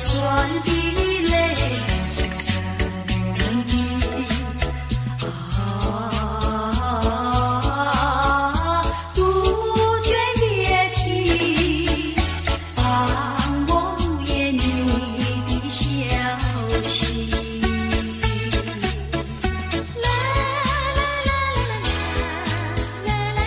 酸的泪沉沉的杜鹃别啼，帮我入夜你的消息。啦啦啦啦啦啦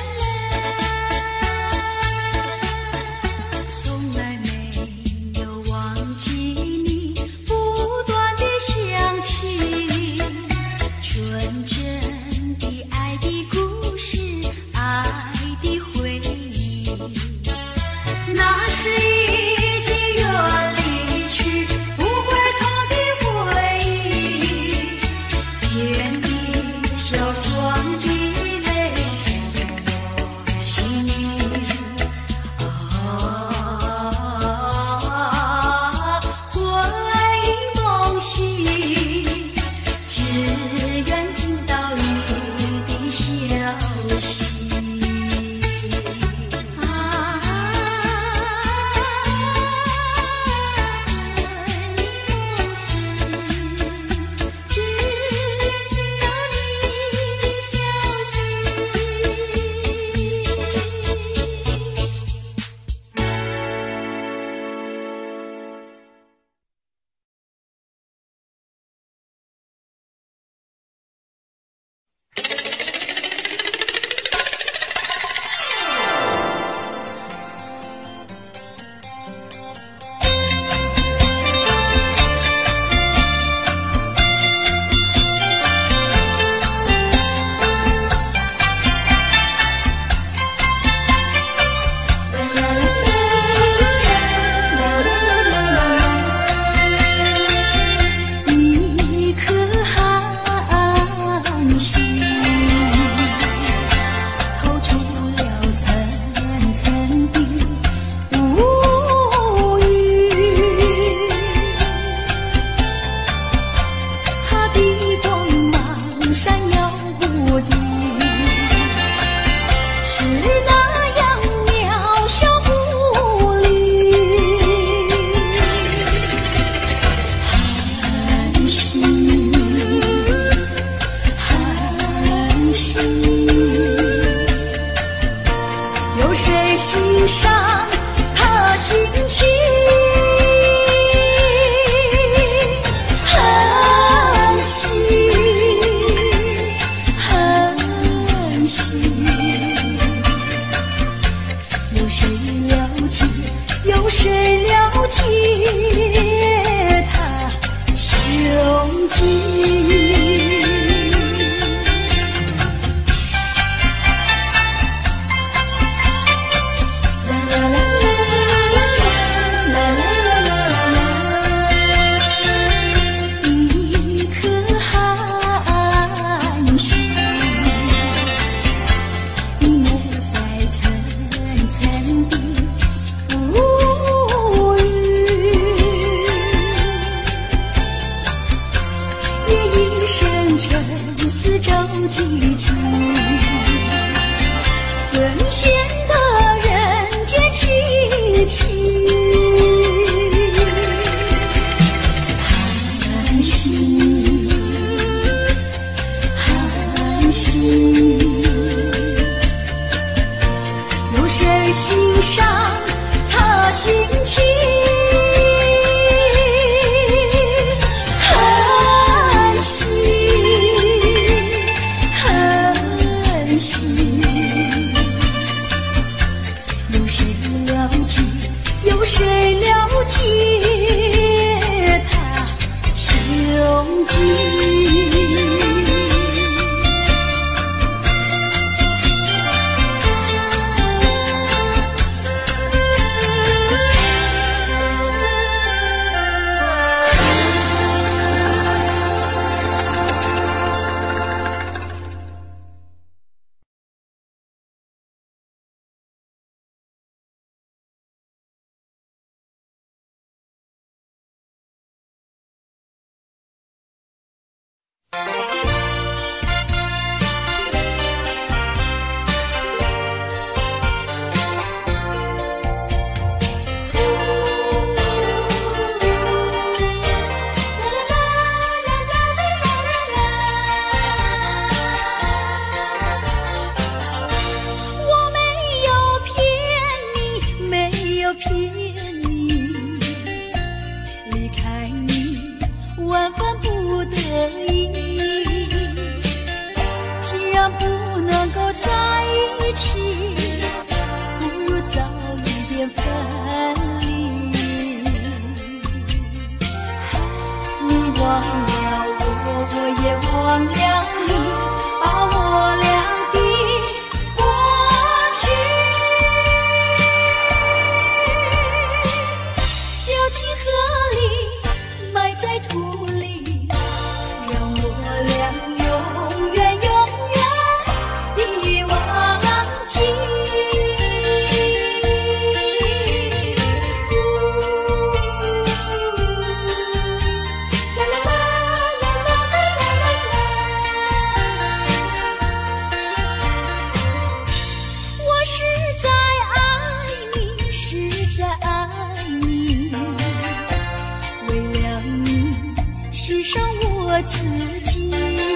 啦，从来没有忘记你不断的想起，纯真的爱的故事，爱的回忆，那是已经远离去不回头的回忆，甜的小酸的泪沉我心里。魂萦梦系，只愿听到你的消息。一颗寒心，透出了层层的乌云，它的光芒闪耀不定，是那样渺小无力。寒心，寒心，有谁欣赏他心情？寒心，寒心，有谁了解？有谁了解他胸襟？一颗寒心，隐没在层层的乌云，夜已深沉四周寂静，更显得人间凄凄。寒心，寒心，有谁欣赏他心情？寒心，寒心，有谁了解？有谁了解他胸襟？ 已。既然不能够在一起，不如早一点分离。你忘了我，我也忘了你，把我俩的过去丢进河里，埋在土里，让我俩永远永远地忘记。我实在爱你，实在爱你，为了你牺牲我自己。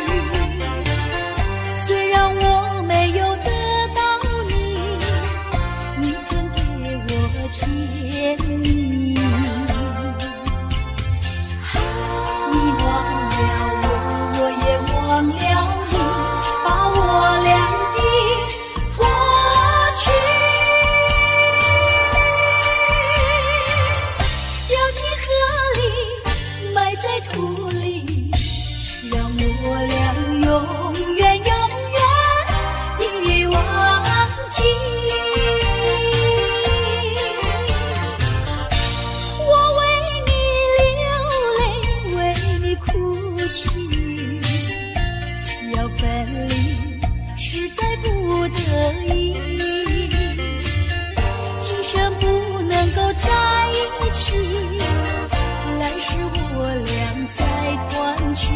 虽然我没有得到你，你曾给我甜蜜。你忘了我，我也忘了你，把我俩的过去丢进河里，埋在土里，让我俩永远永远地忘记。我为你流泪，为你哭泣，要分离实在不得已，今生不能够在一起，来世我俩再团聚。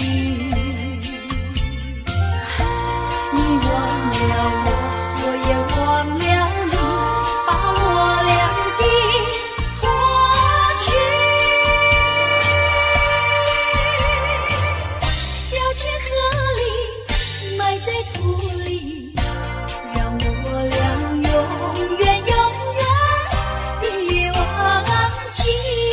你忘了我，我也忘了你，把我俩的过去丢进河里，埋在土里，让我俩永远永远地忘记。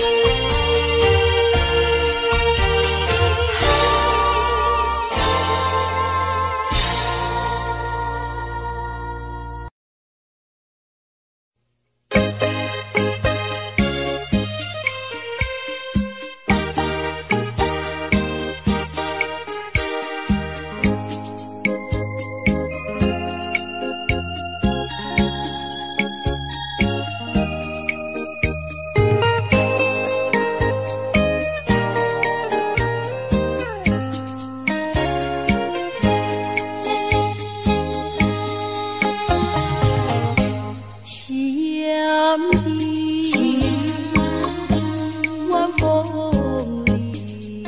想你晚风里，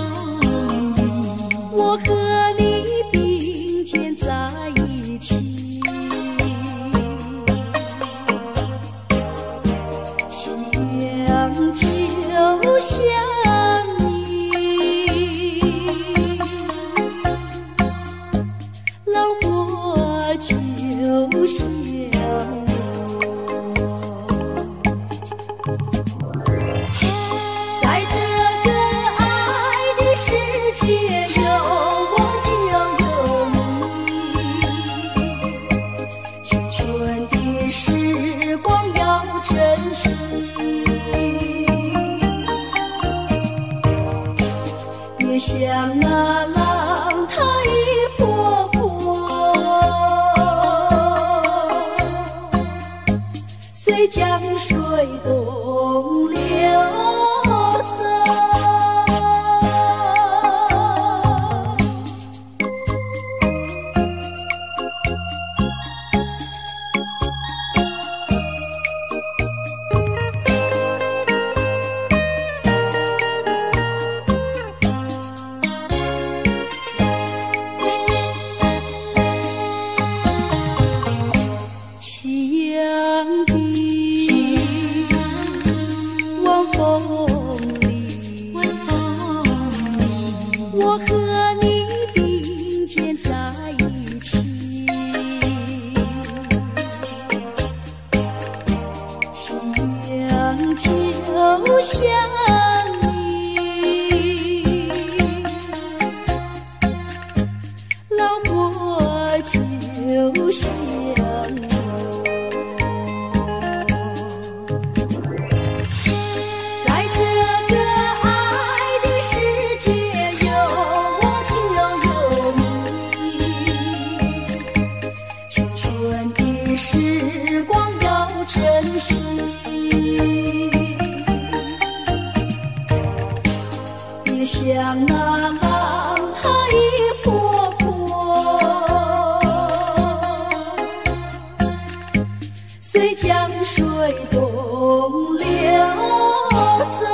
我和你并肩在一起。想就想你，老我就想在这个爱的世界，有我就有你。青春的时光要珍惜，别像那浪它一波波，随江水东流走。想你晚风里，我和你并肩在一起。想就想你， 像那浪它一波波，随江水东流走。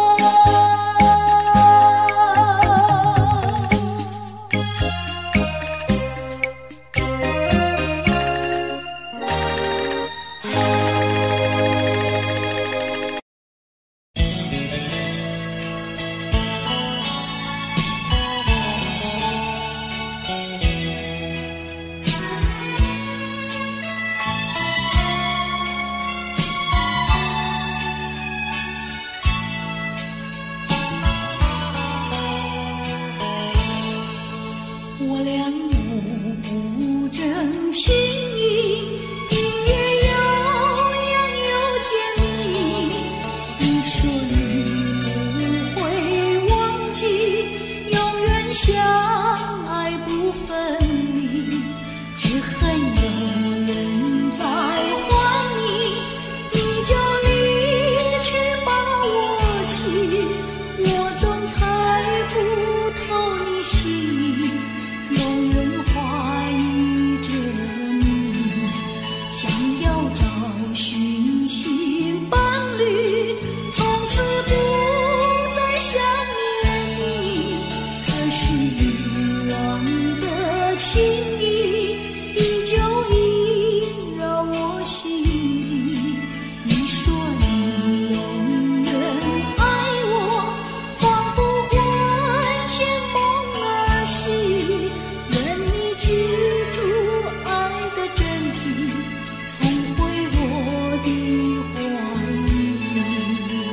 我俩不争情义，音乐悠扬又甜蜜。你说你不会忘记，永远相爱不分离。只恨有人在还你，你就离去把我弃。我总猜不透你心意，永远怀疑着你，想要找寻新伴侣，从此不再想念你。可是遗忘的情谊，依旧萦绕我心底。你说你永远爱我，仿佛魂牵梦儿系。愿你记住爱的真谛，重回我的怀里。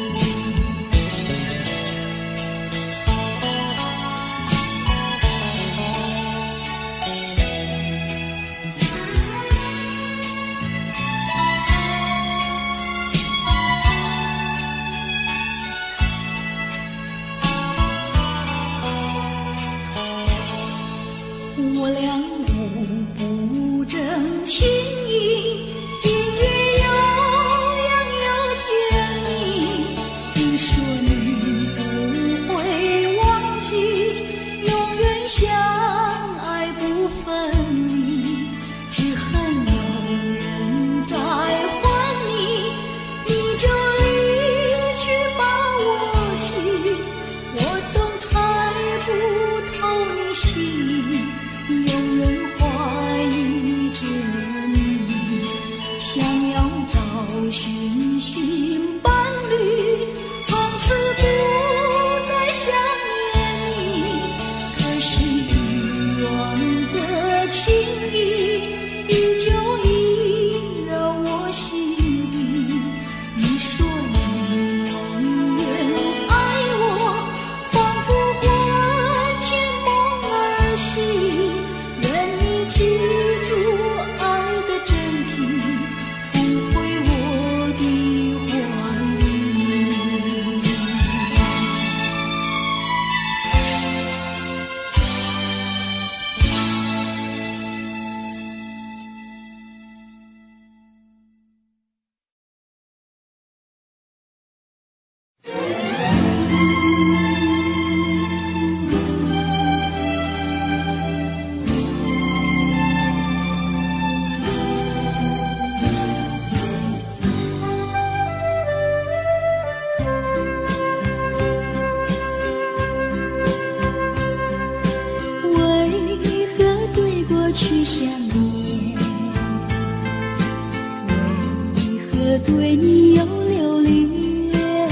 我俩不争情义，音乐悠扬又甜蜜。你说你不会忘记，永远相爱不分离。只恨有人在还你，你就离去把我弃。我总猜不透你心意，永远怀疑着你，想要找寻新伴侣，从此不再想念你。可是遗忘的情谊，依旧萦绕我心底。你说你永远爱我，仿佛魂牵梦儿系。愿你记住爱的真谛，重回我的怀里。为何对过去想念？为何对你又留恋？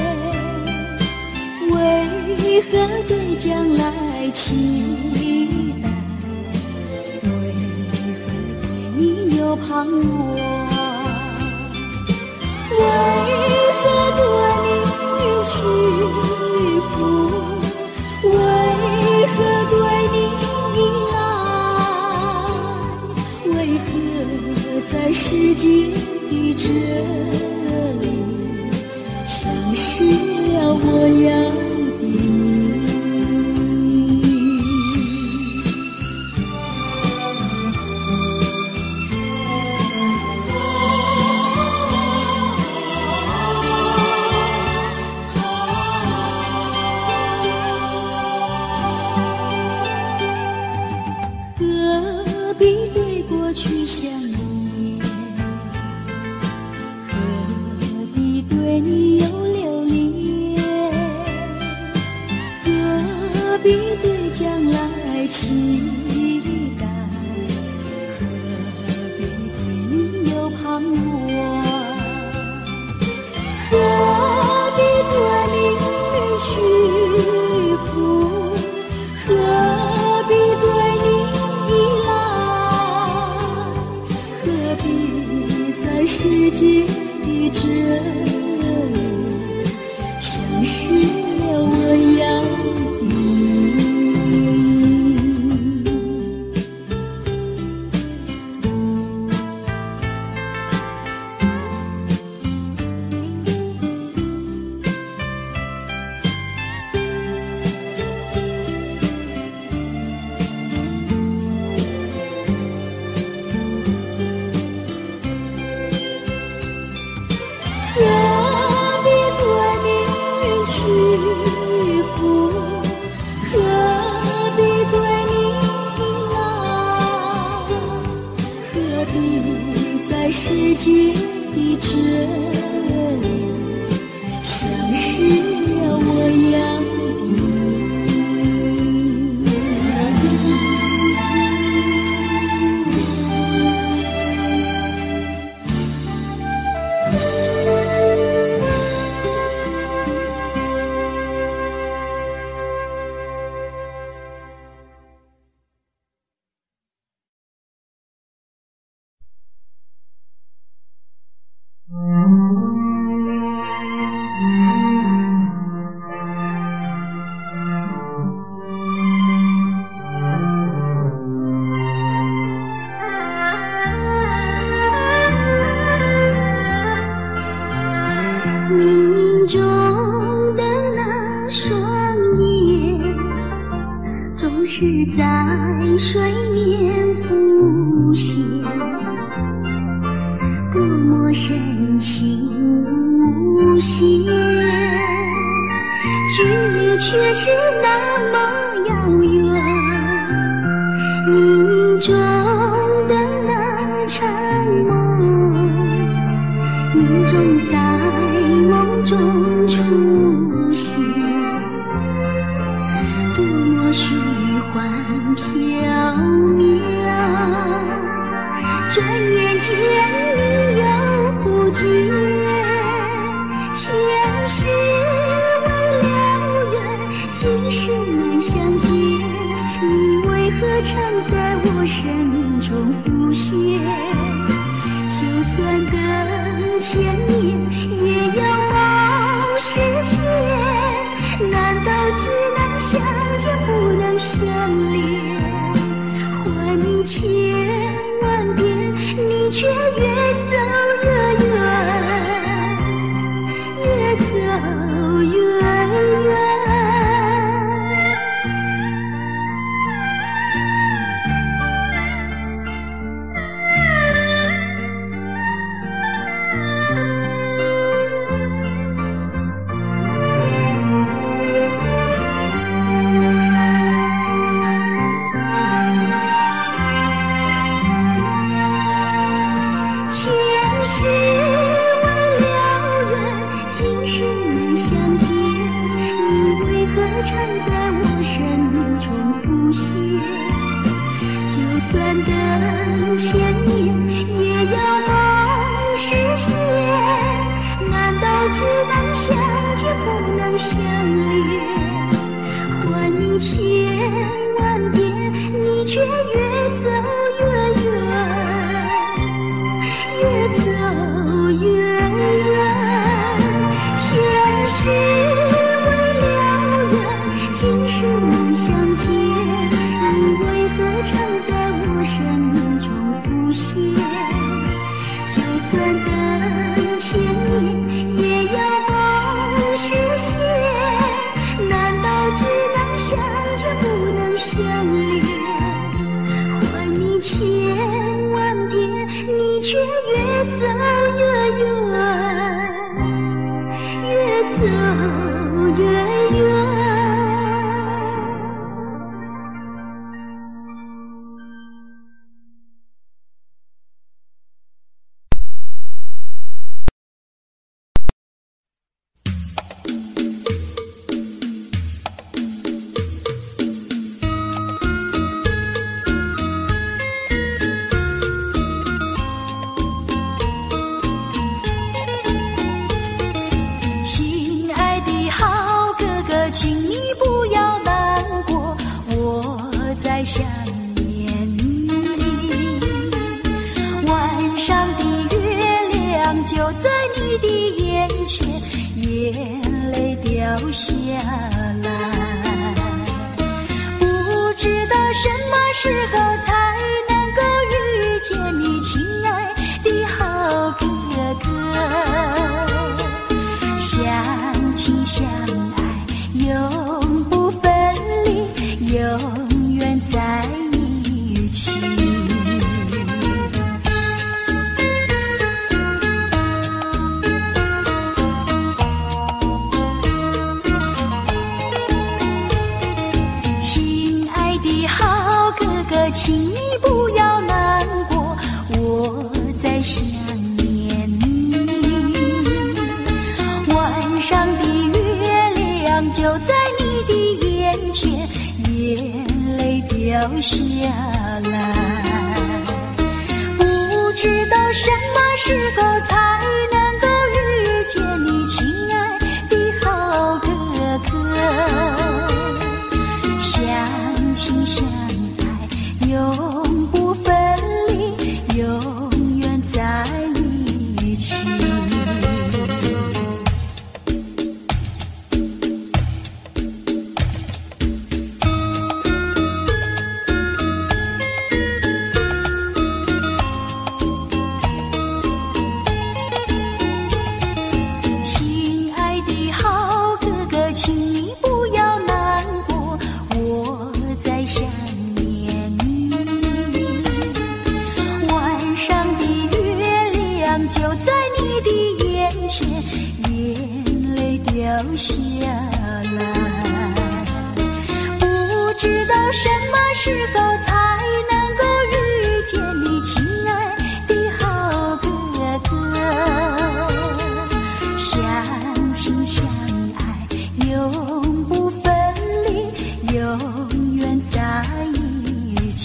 为何对将来期待？为何对你又盼望？为何对你屈服？为何对你依赖？为何在世界的这里，消失了我要的你？ 中的那双眼，总是在水面浮现，多么深情无限，距离却是那么遥远。冥冥中的那场梦，命中在梦中出现，多么虚幻缥缈，转眼间你又不见。前世为了缘，今生难相见，你为何常在我生命中浮现？就算等千年，也要望实现。难道只能相见不能相恋？还你千万遍，你却越走越远，越走越远。 下来。不知道什么时候才能够遇见你，亲爱的好哥哥。相亲相爱，永不分离，永远在一起。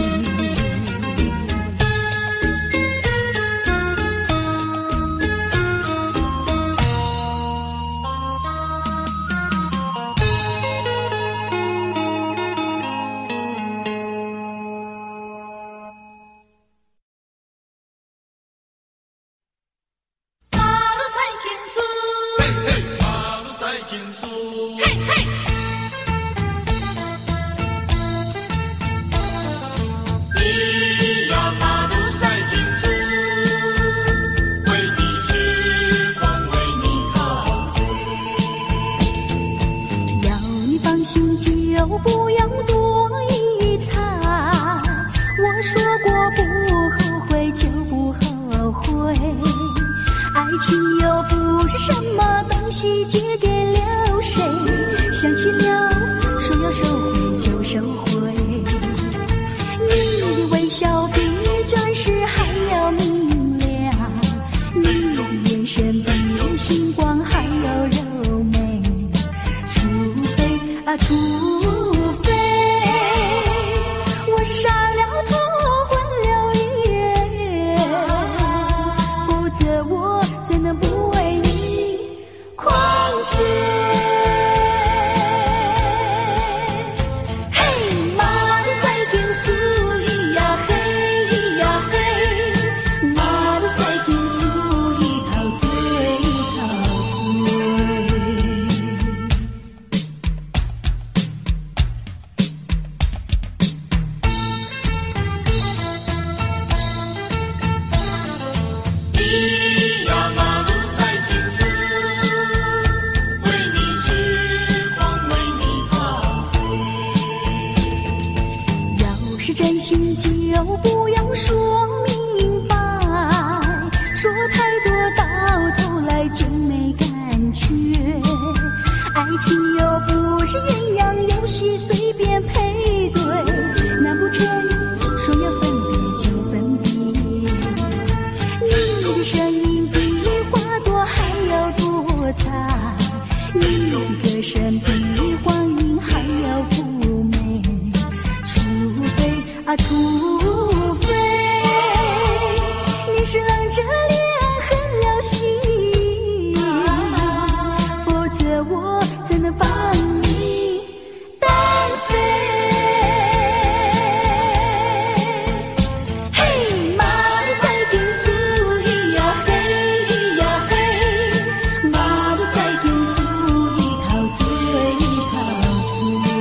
就不要多一餐，我说过不后悔就不后悔，爱情又不是什么东西借给了谁，想起了说要收回就收回，你的微笑比钻石还要明亮，你的眼神比星光还要柔美，除非我是杀了头换了脸，否则我怎能不为你狂追？嘿，马路赛天苏咿呀嘿咿呀嘿，马路赛天苏咿陶醉陶醉。真心就不要说明白，说太多到头来就没感觉，爱情又不是鸳鸯游戏随便配对，难不成说要分别就分别？你的声音比花朵还要多彩，你的歌声比黄莺还要妩媚，除非你是冷着脸狠了心，否则我怎能放你单飞？嘿，马路赛天苏咿呀嘿咿呀嘿，马路赛天苏咿陶醉陶醉。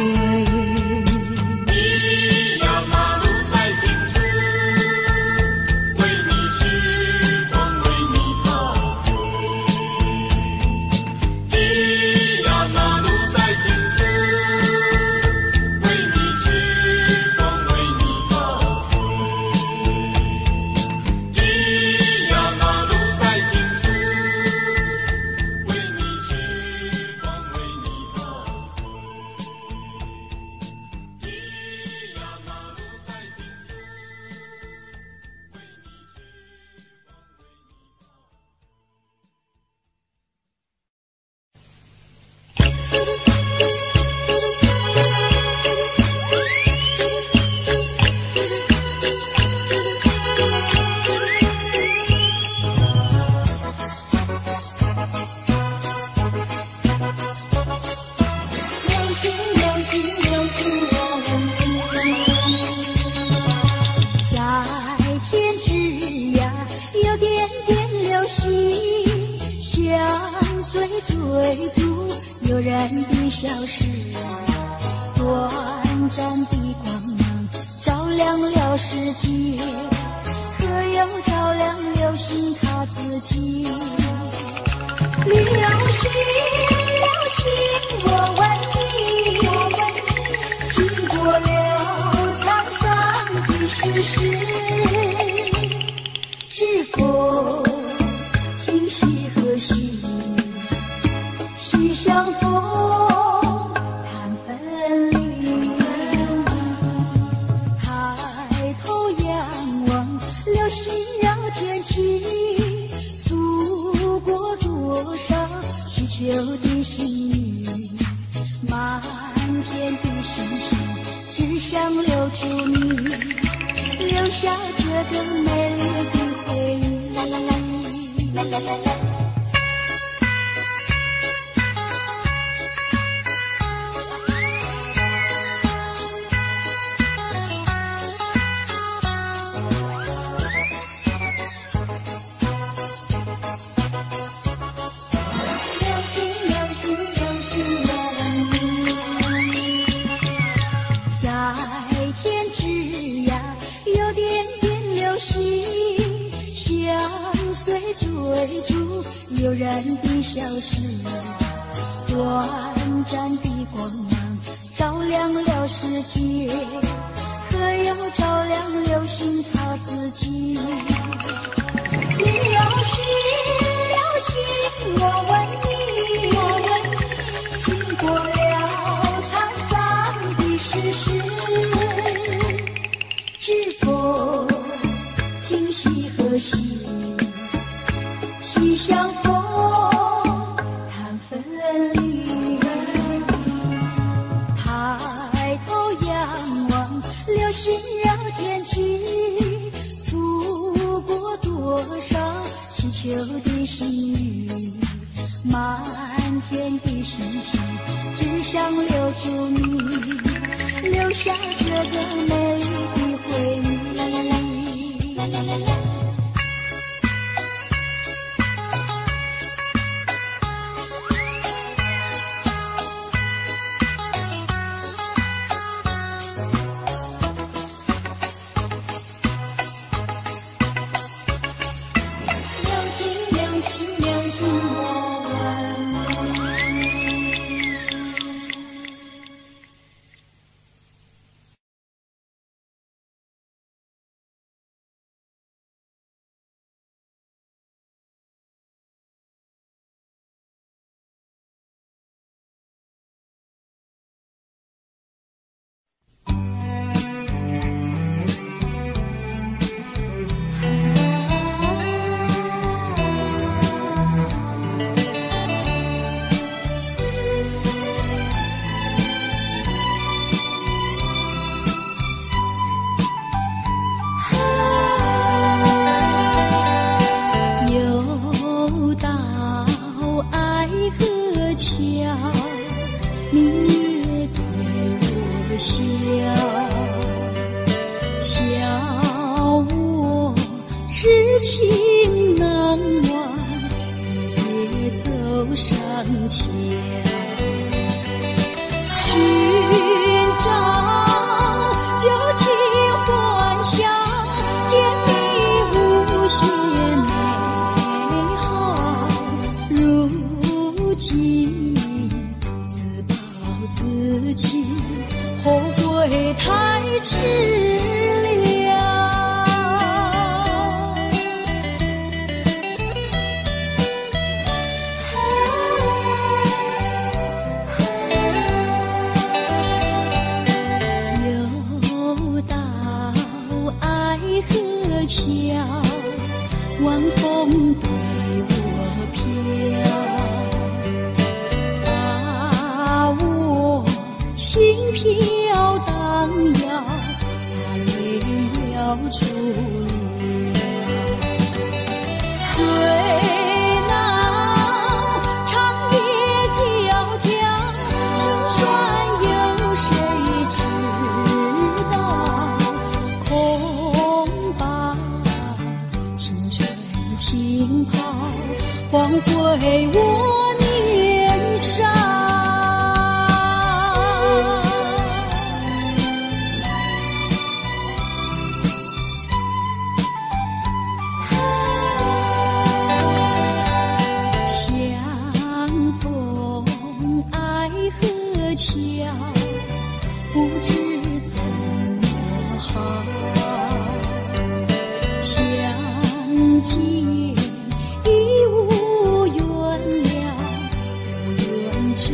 追逐诱人的消失，短暂的光芒照亮了世界，可又照亮了心他自己。流星，流星，我问你，经过了沧桑的世事，是否今夕何夕？ 相逢谈分离。抬头仰望流星绕天际，诉过多少祈求的心语。满天的星星只想留住你，留下这个美丽的回忆。啦啦啦啦啦啦啦。追逐悠然的消失，短暂的光芒照亮了世界，可有照亮流星它自己？流星，流星，我问你，经过了沧桑的世事，知否今夕何夕？相逢谈分离，抬头仰望流星绕天际，诉过多少祈求的心语。满天的星星只想留住你，留下这个美丽的回忆。啦啦啦啦啦啦啦。 知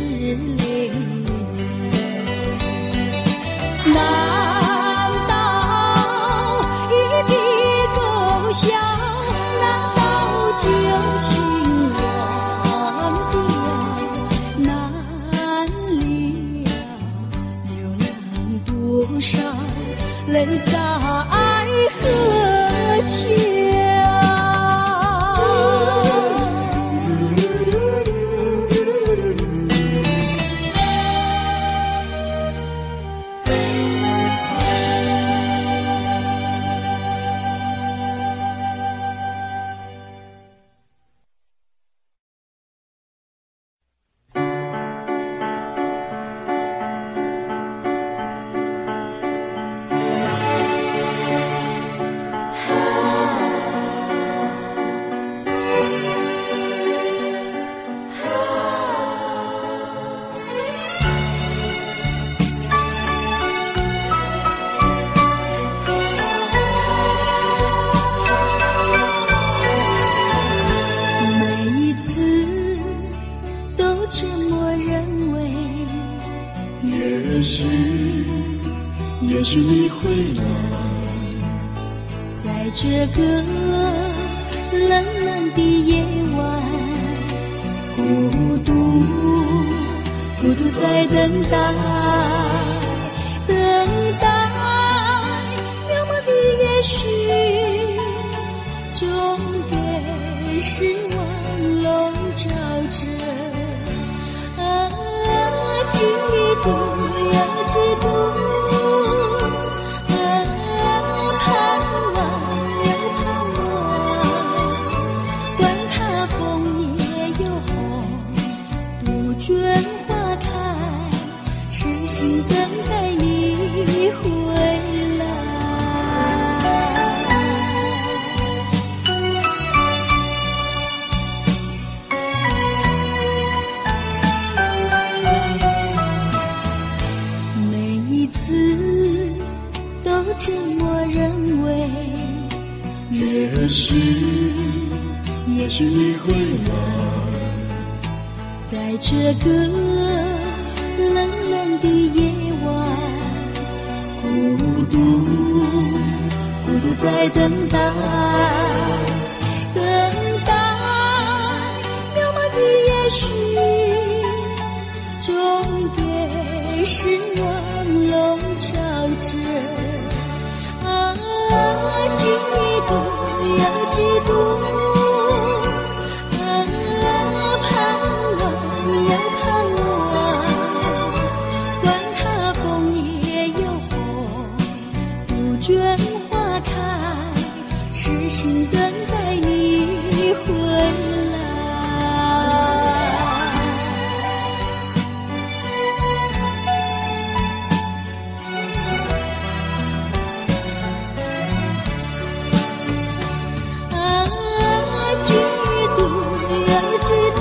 这么认为。 也许你会来， 在这个冷冷的夜晚，孤独在等待，渺茫的也许，总给失望笼罩着。嫉妒又嫉妒，盼望又盼望，管它枫叶又红，杜鹃花开，痴心等待你回来。这么认为。 也许你会来， 在这个冷冷的夜晚，孤独在等待，渺茫的也许，总给失望笼罩着。嫉妒又嫉妒，盼望又盼望，管它枫叶又红，杜鹃花开，痴心等待你回来。嫉妒又嫉妒，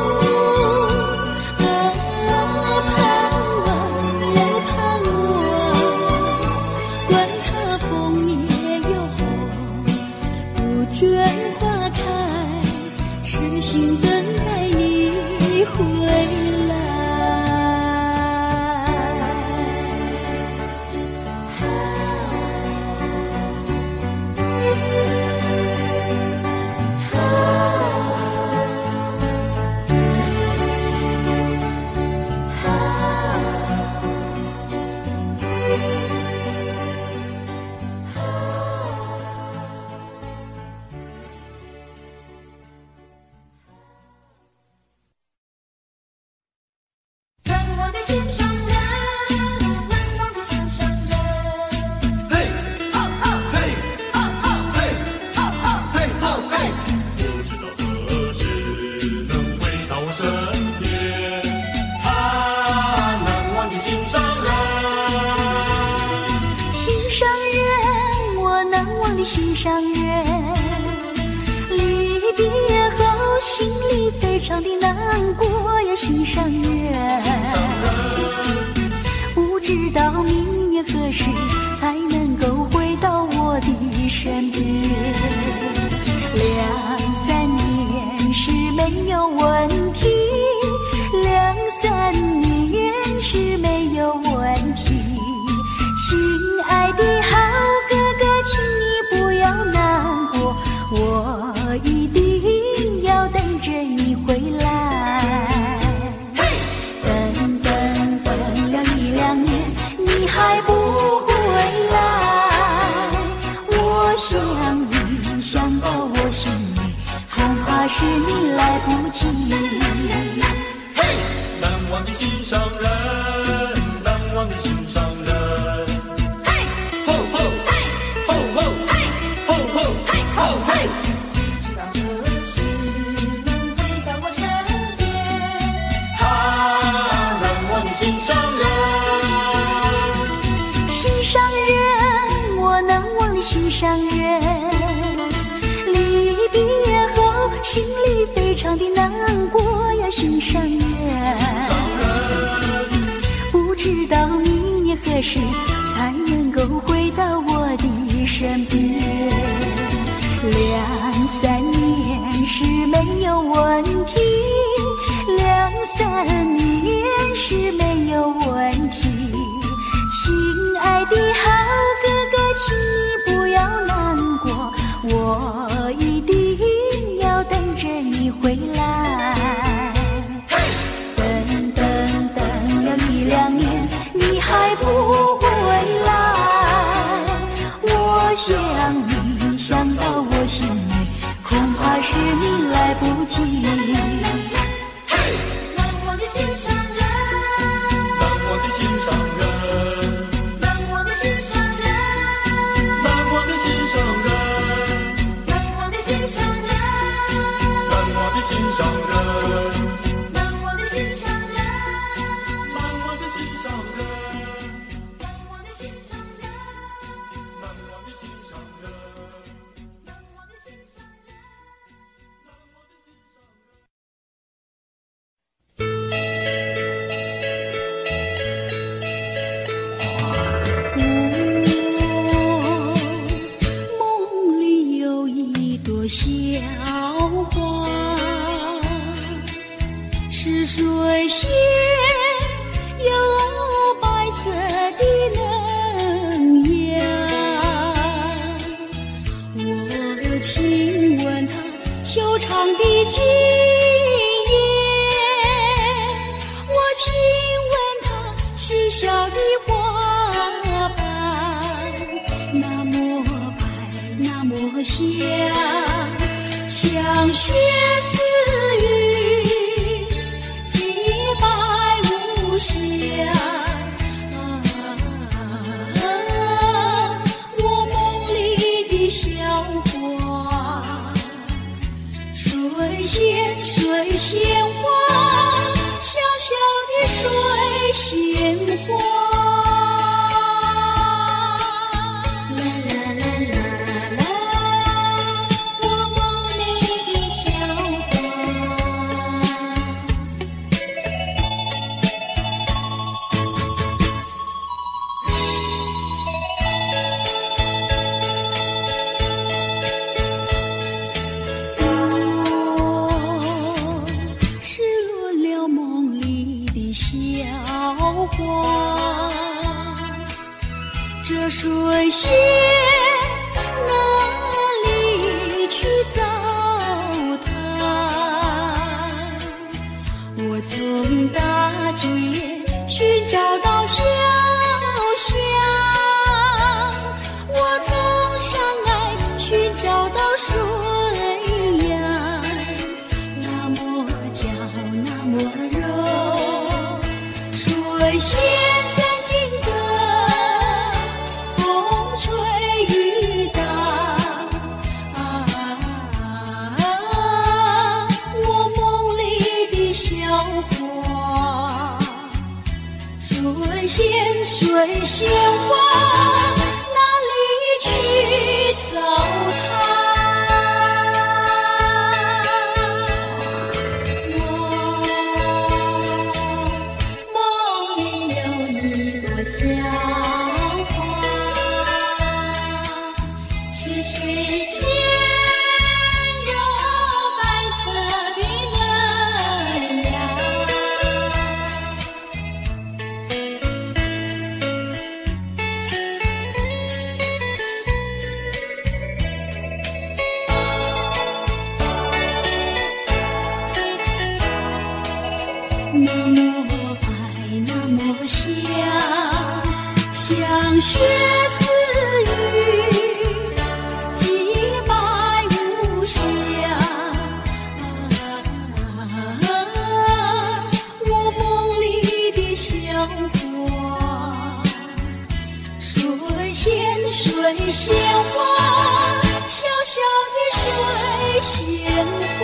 盼望又盼望，管它枫叶又红，杜鹃花开，痴心等待你回来。心上人，离别后心里非常的难过呀，心上人，不知道明年何时才能够回到我的身边。2-3年是没有问题，2-3年是没有问题。亲爱的好哥哥，请你不要难过，我一定要等着你回来。等了1-2年，你还不回来，我想你想到我心里，恐怕是你来不及。 难忘的心上人，难忘的心上人。心上人， 心上人，我难忘的心上人。离别后，心里非常的难过呀，心上人。不知道明年何时才能够回到我的身边。2-3年是没有问题，2-3 香，像雪似雨，洁白无瑕。我梦里的小花，水仙花，小小的水仙花。这水仙哪里去糟蹋？我从大街寻找到小巷，我从山崖寻找到水呀，那么娇那么柔，水仙水仙花哪里去糟蹋？我梦里有一朵小花，是水仙有白色的嫩芽。那么白，那么香，像雪似雨，洁白无瑕。我梦里的小花，水仙花，小小的水仙花。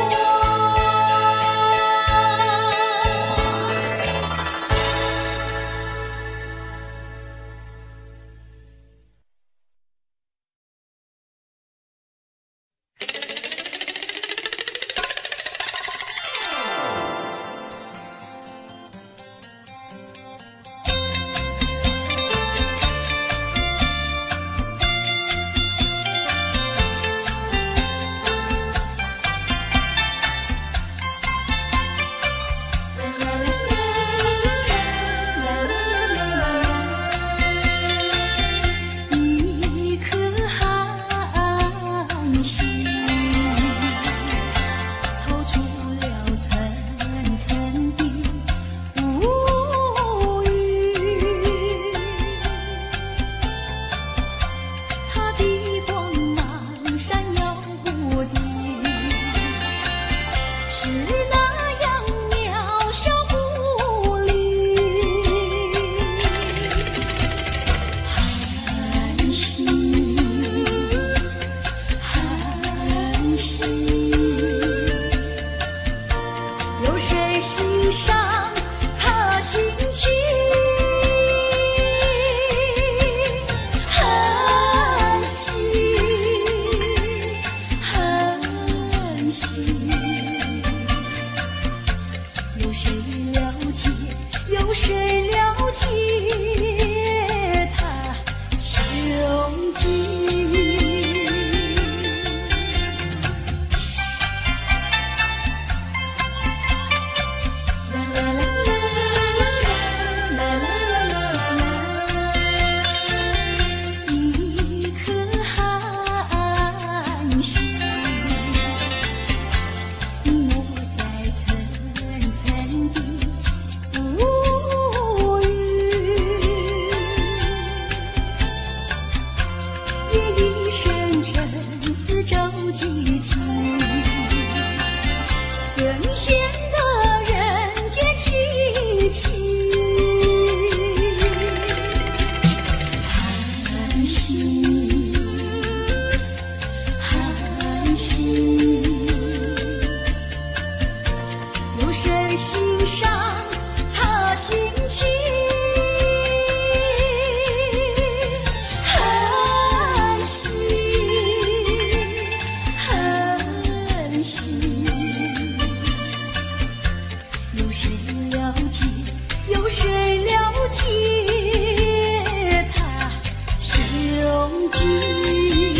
谁了解他胸襟？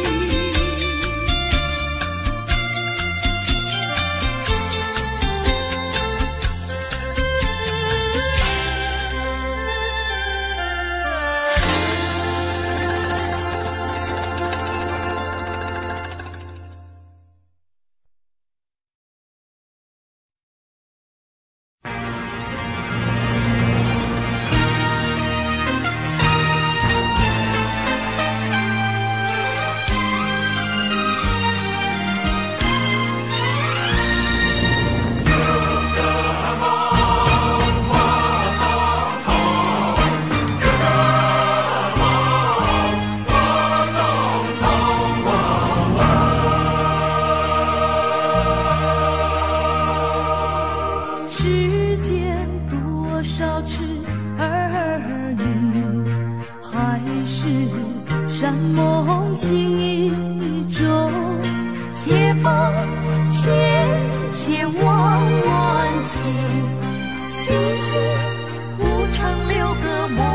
山梦境中，斜风千千万万千，星星谱成六个梦，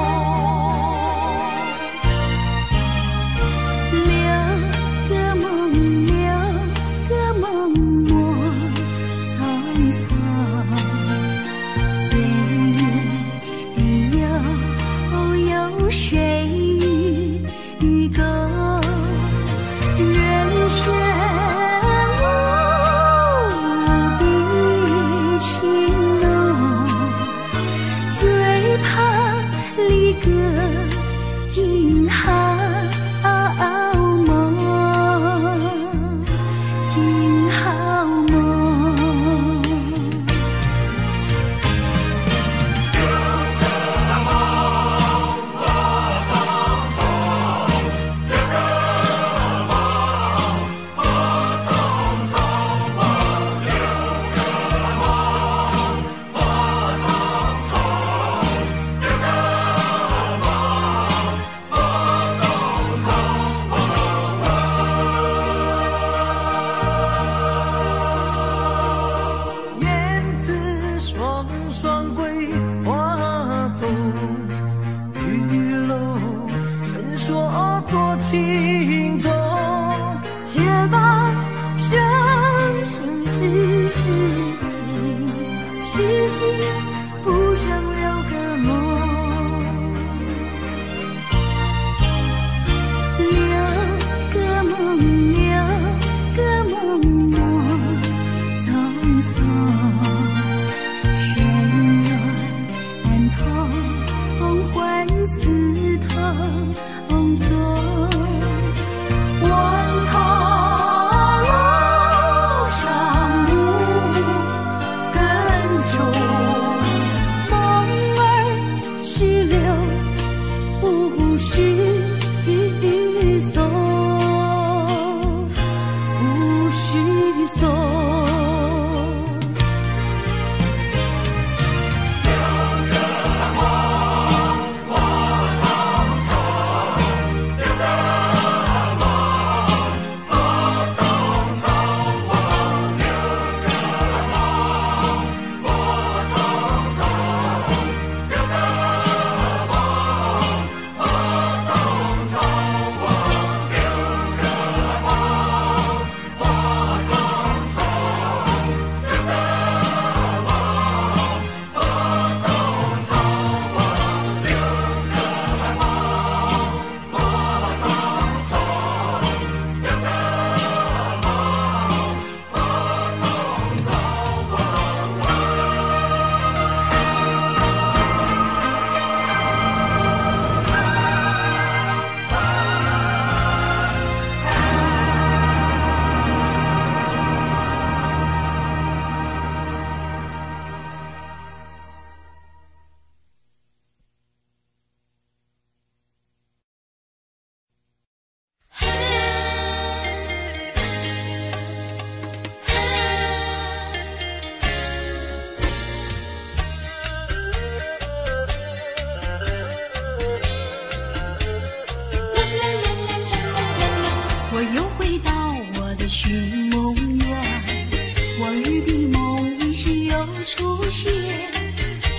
两个梦梦苍苍，岁月有谁一个人生无比情。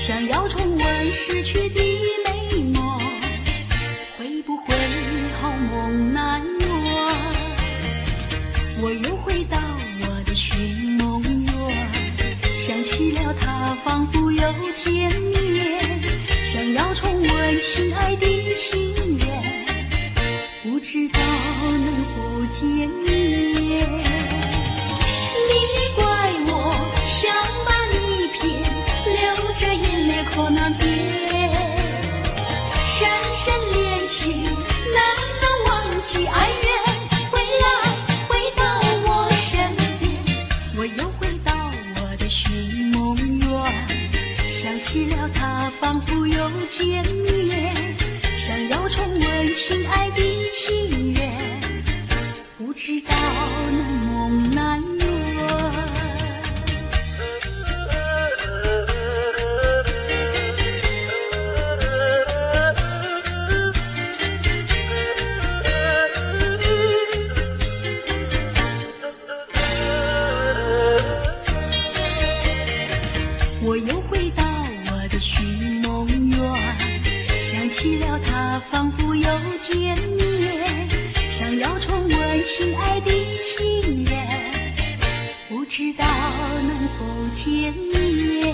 想要重温逝去的美梦，会不会好梦难圆？我又回到我的寻梦园，想起了他仿佛又见面，想要重温亲爱的情缘，不知道能否见面。你怪我想把你骗，流着眼泪口难辨，深深恋情难能忘记爱缘，回来回到我身边。我又回到我的寻梦园，想起了他仿佛又见面，想要重温亲爱的情缘，不知道能梦难圆。我又回到我的寻梦园，想起了他仿佛又见面，想要重温亲爱的情缘，不知道能否见面。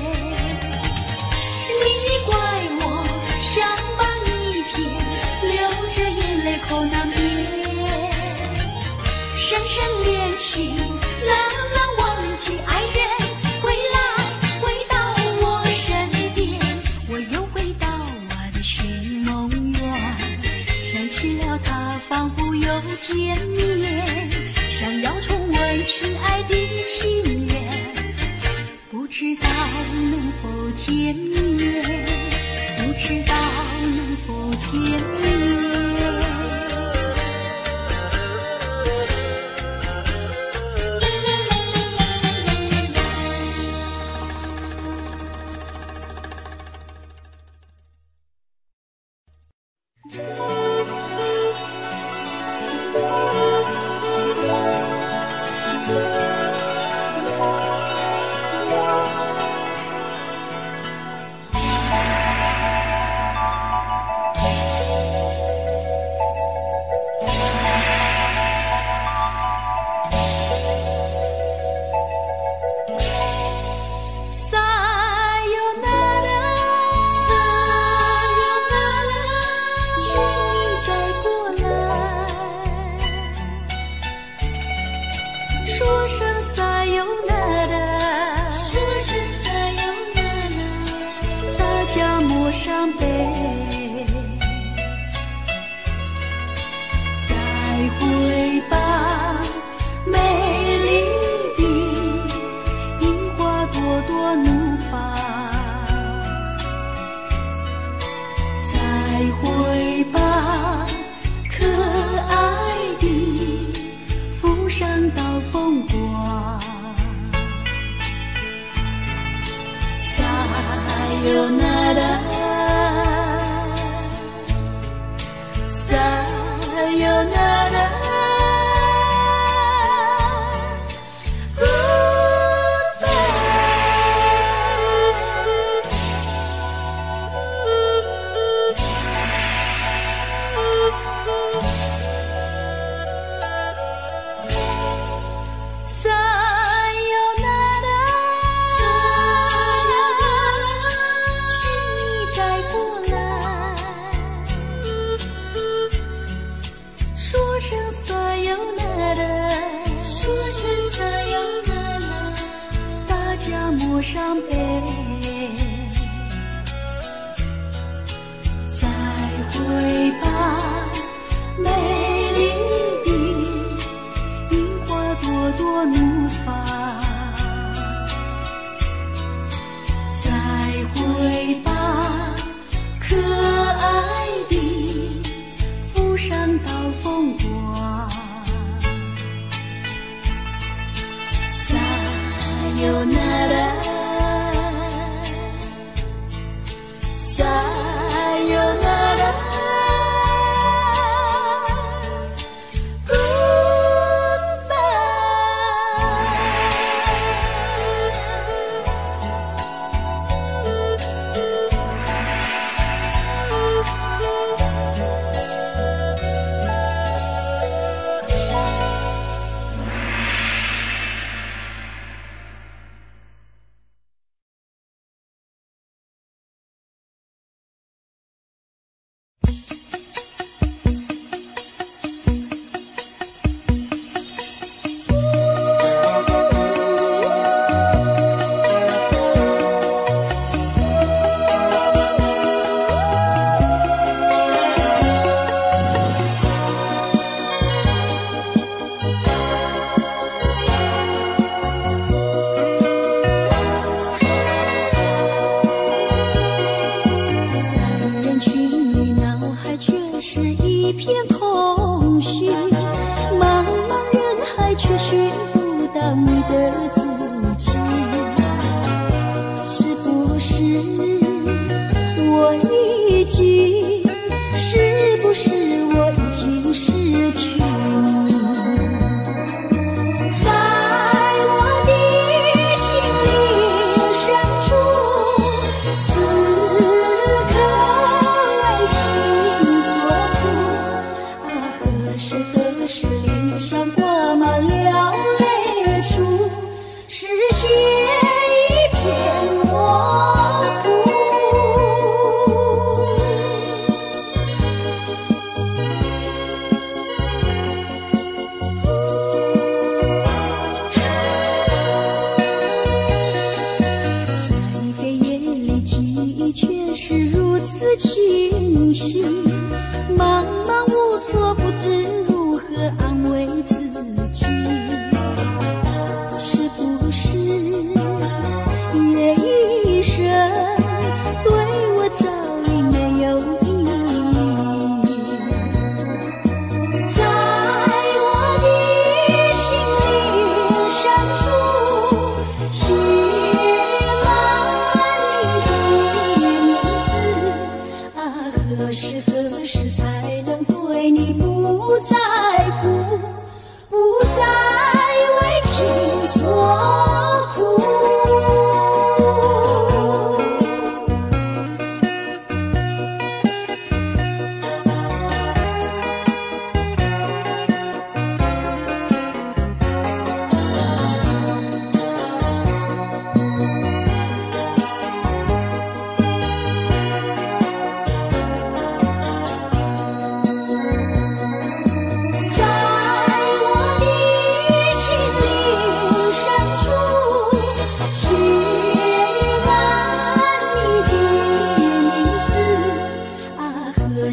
你怪我想把你骗，流着眼泪口难辨，深深恋情难能忘记爱缘，回来回到我身边。我又回到我的寻梦园，想起了他仿佛又见面，想要重温亲爱的情缘，不知道能否见面，不知道能否见面。伤悲，再会吧，美丽的樱花朵朵怒放，再会吧，可爱的扶上刀风光，撒由那拉。莫伤悲，再会吧，美丽的樱花朵朵怒放，再会吧，可爱的扶上刀风光，撒由那拉。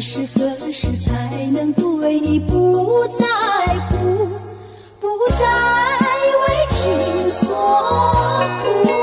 时何时才能对你不在乎，不再为情所苦？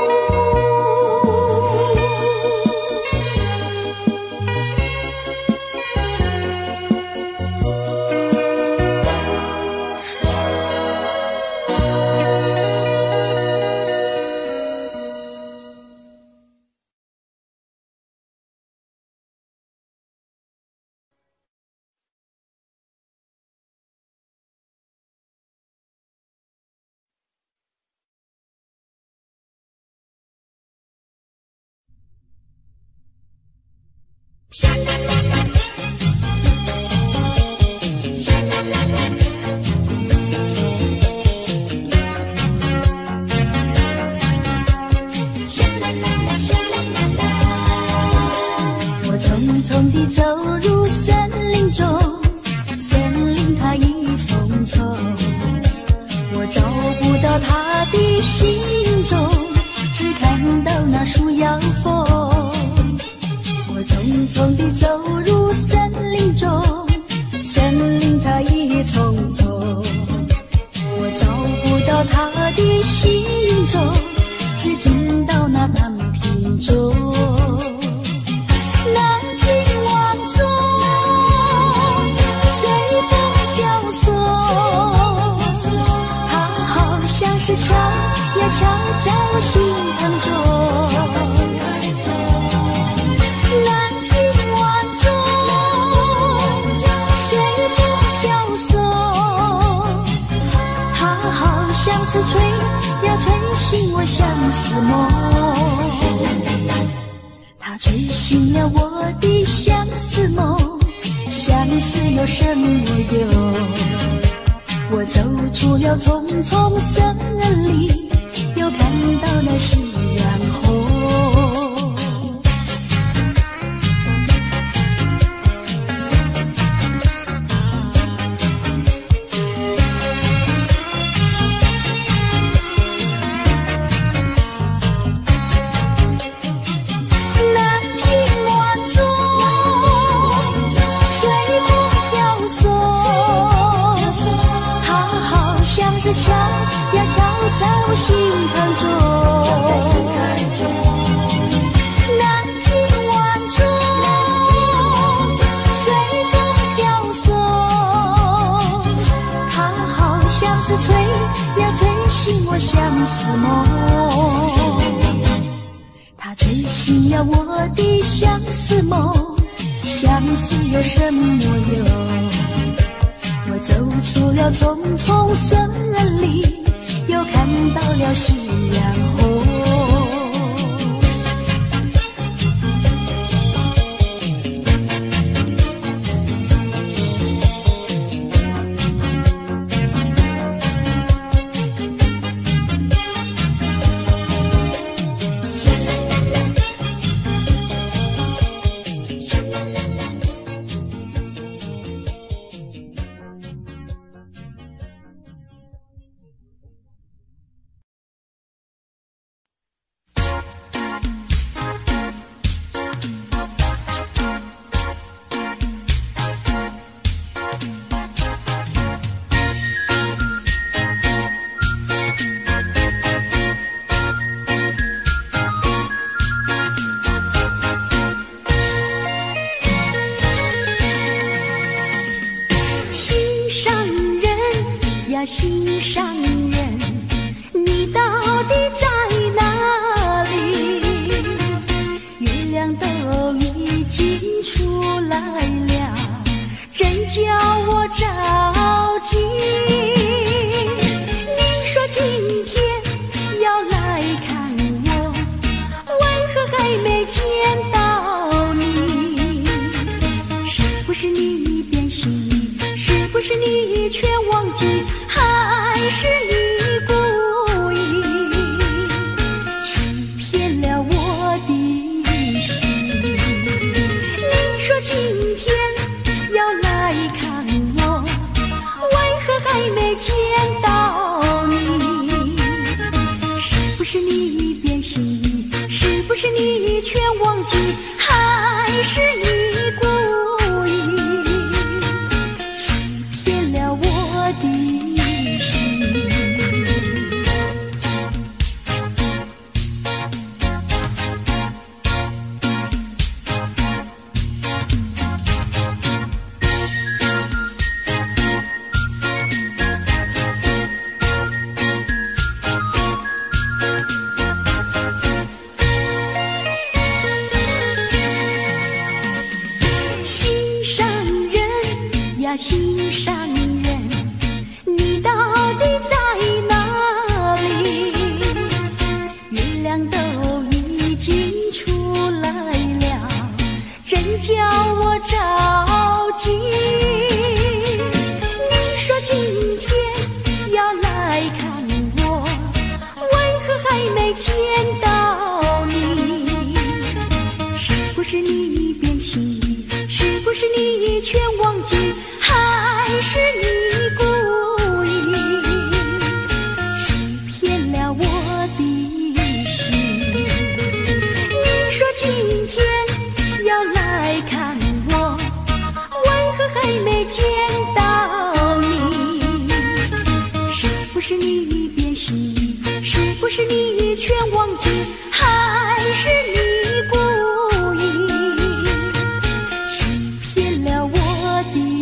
我匆匆地走入森林中，森林它一丛丛，我找不到它的行踪，只看到那树摇风。我匆匆地走入森林中，森林它一丛丛，我找不到它的行踪，只听到那南屏钟。南屏晚钟随风飘送，它好像是敲呀敲在我心坎中。南屏晚钟随风飘送，它好像是吹呀吹醒我相思梦。它吹醒了我的相思梦，相思有什么用？我走出了丛丛森林，又看到了夕阳红。敲呀敲在我心坎中，南屏晚钟随风飘送，它好像是吹呀吹醒我相思梦。它吹醒了我的相思梦，相思有什么用？我走出了丛丛森林，又看到了夕阳红。心上人，你到底在哪里？月亮都已经出来了，真叫我着急。你说今天要来看我，为何还没见到你？是不是你变心意？是不是你却忘记？还是你故意欺骗了我的心？你说今天要来看我，为何还呀，心上人，你到底在哪里？月亮都已经出来了，真叫我着急。你说今天要来看我，为何还没见到你？是不是你变心意？是不是你全忘记？还是你故意欺骗了我的心？你说今天要来看我，为何还没见到你？是不是你变心意？是不是你全忘记？还是你故意欺骗了我的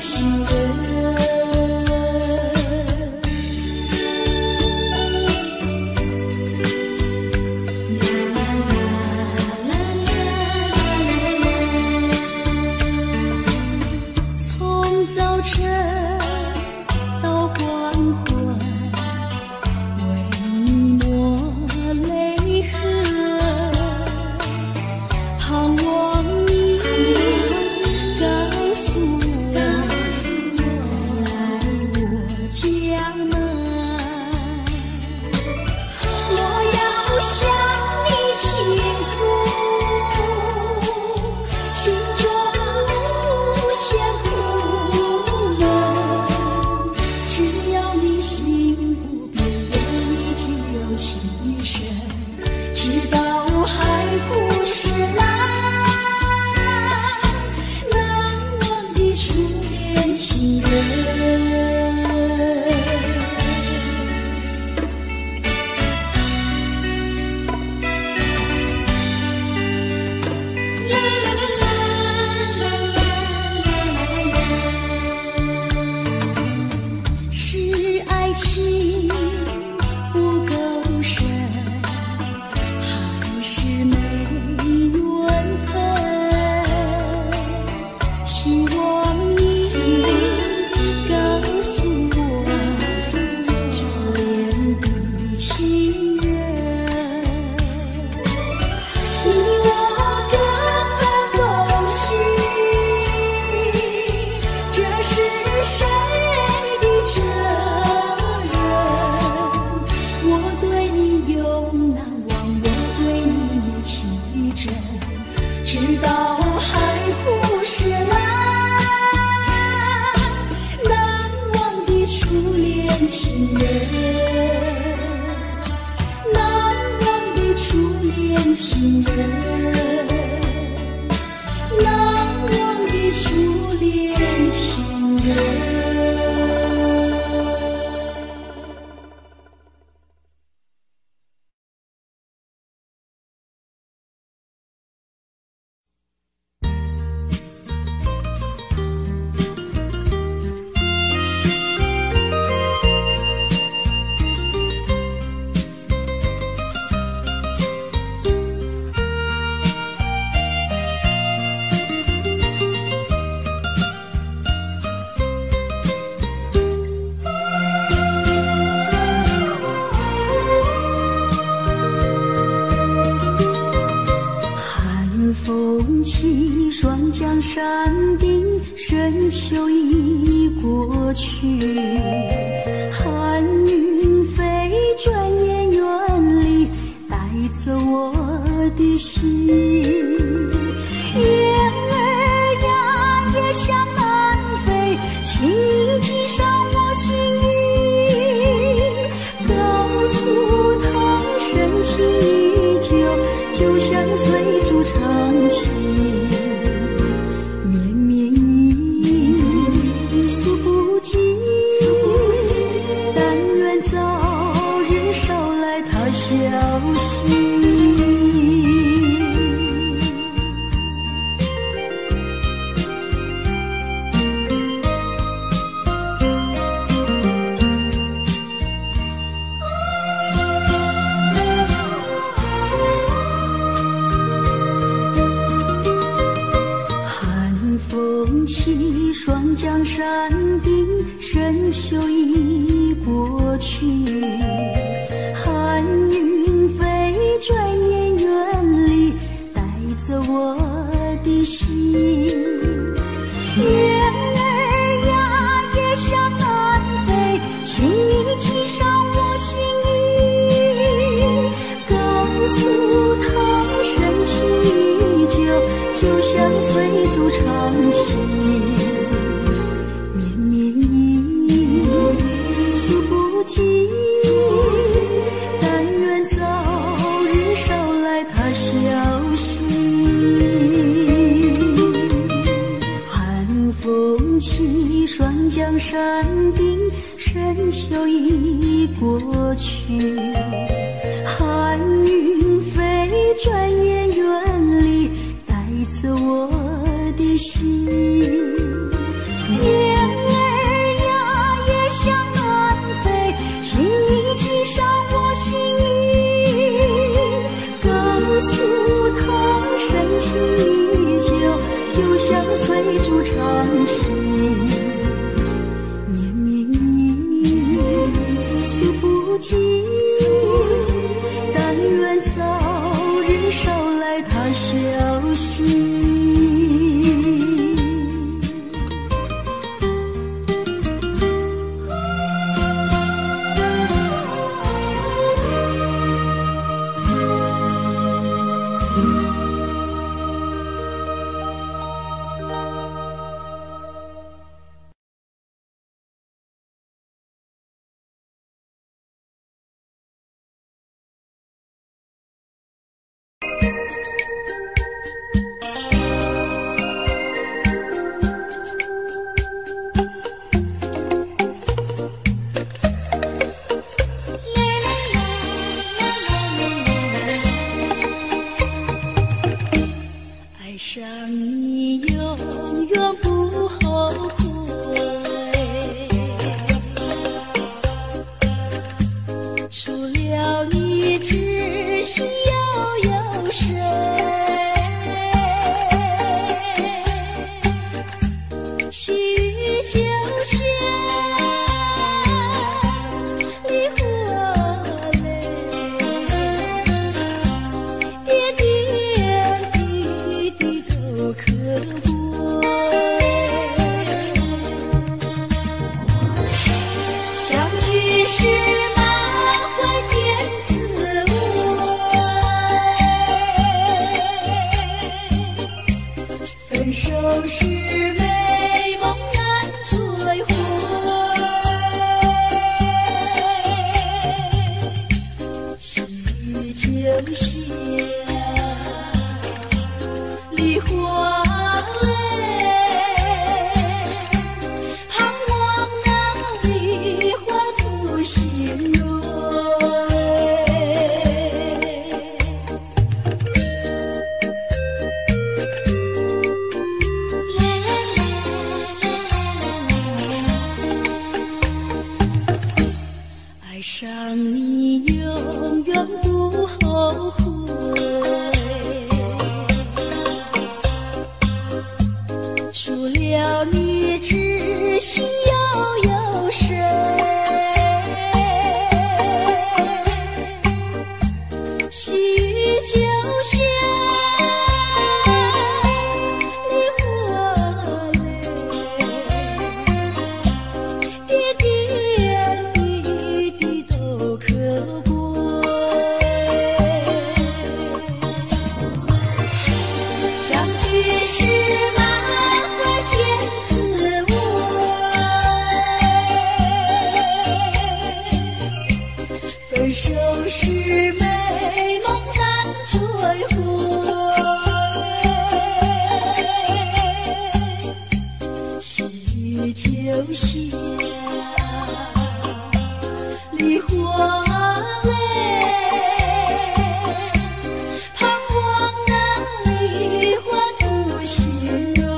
情人。从早晨到黄昏，为你抹泪痕，盼望你告诉我，来我家门。我要向你倾诉心中无限苦闷，只要你心不变，我已经有情深，直到海枯石烂，难忘的初恋情人。是爱情不够深，还是没缘分？希望你告诉我，初恋的情人，你我各分东西，这是谁的责任？我对你永难忘，我对你也情真，直到海枯石烂，难忘的初恋情人，难忘的初恋情人，难忘的初恋情人。风起霜降山顶，深秋已过去，寒云飞，转眼远离，带走我的心。雁儿呀，也向南飞，请你记上我心意，告诉他深情依旧，就像翠竹长青。绵绵一诉不尽，但愿早日捎来他消息。风起霜降山顶，深秋已过去，寒云飞，转眼远离，带走我的心。雁儿呀，也向南飞，请你记上我心意，告诉他深情依旧，就像翠竹长青。绵绵一诉不尽，但愿早日捎来他消息。寒风起霜降山顶，深秋已过去，寒云飞，转眼远离，带走我的心。 往昔，绵绵忆诉不尽，但愿早日捎来他消息。爱上你永远不后悔，除了你知心又有谁？细雨就像梨花泪，点点滴滴都可贵。相聚时满怀甜滋味，分手时美梦难追回。细雨就像梨花泪，盼望那梨花吐心蕊。爱上你永远不后悔，除了你知心又有谁？细雨就像梨花泪，点点滴滴都可贵。相聚时满怀甜滋味，分手时美梦难追回。细雨就像梨花泪，盼望那梨花吐心蕊。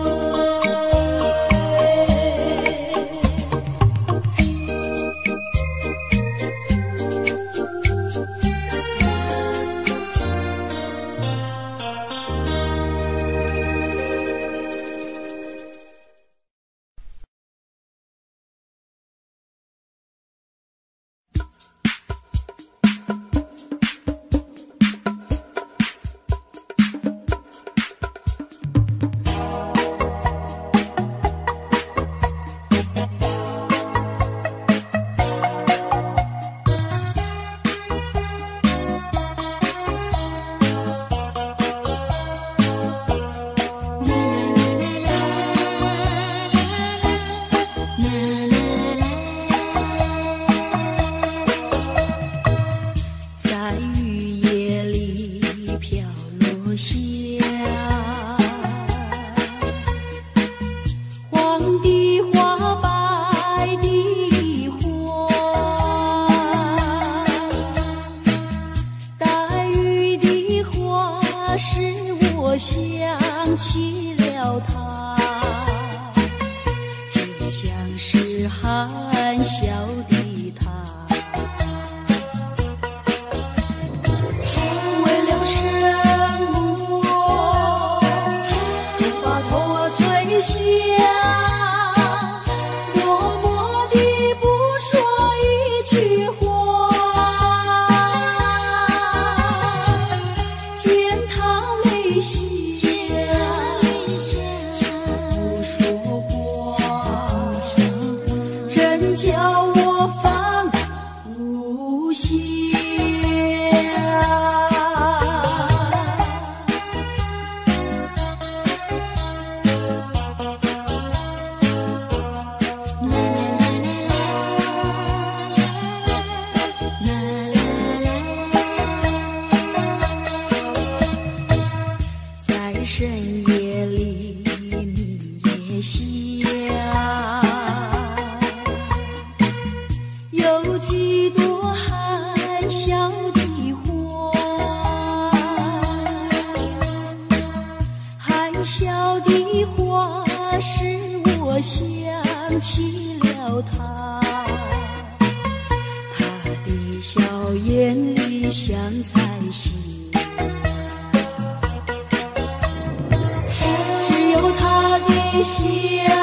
有几朵含笑的花，含笑的花使我想起了他，他的笑眼里像彩星，只有他的笑